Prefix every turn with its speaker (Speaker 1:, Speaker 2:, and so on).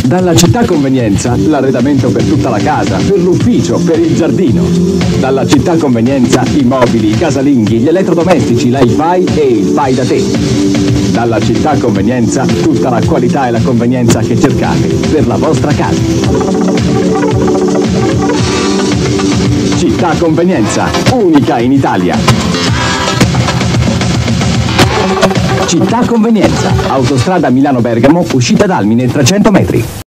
Speaker 1: Dalla Città Convenienza, l'arredamento per tutta la casa, per l'ufficio, per il giardino. Dalla Città Convenienza, i mobili, i casalinghi, gli elettrodomestici, l'iFi e il fai da te. Dalla Città Convenienza, tutta la qualità e la convenienza che cercate per la vostra casa. Città Convenienza, unica in Italia. Città Convenienza, autostrada Milano-Bergamo, uscita Dalmine 300 metri.